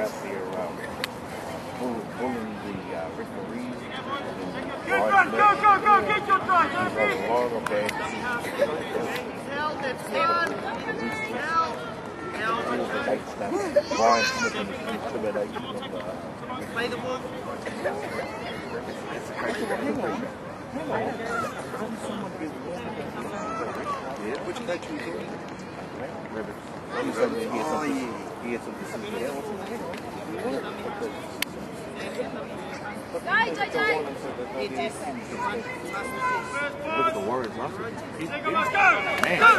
out there bullying the referees. Go, get your time, baby! Okay. Held, it's done! Held! Brian Smith intimidation of Play the ball. Which coach was doing? He had some decisions. Look at the Warriors last week. Let's go! Man, Go!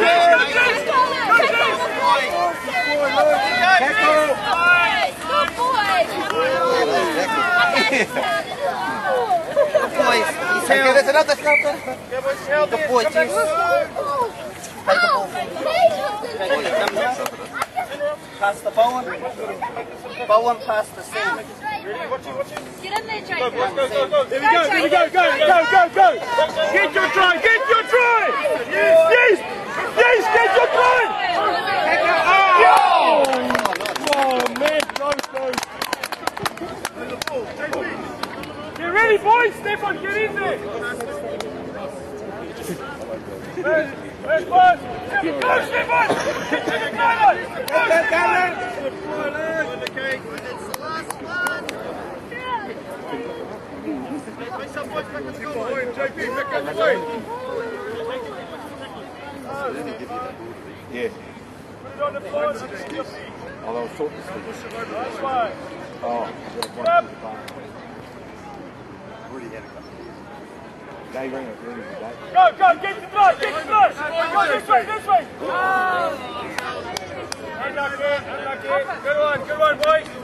Pass the Bowen. Bowen pass the Sim. Get in there, Jason. Go! Here we go! Go! Get your try! Yes! Yes! Get your try! Oh, man! Get ready, boys! Stefan, get in there! Where's first? Go, Stefan! Get to the corner! Go, Stefan! It's the last one! Make some boys back on the goal line. JP, back on the way. Yeah. Put it on the floor. Although it's short this week. That's fine. Oh, Yep. Dave Ringer, really good day. Go, get the blood, Go this way. Unlucky. Good one, boys.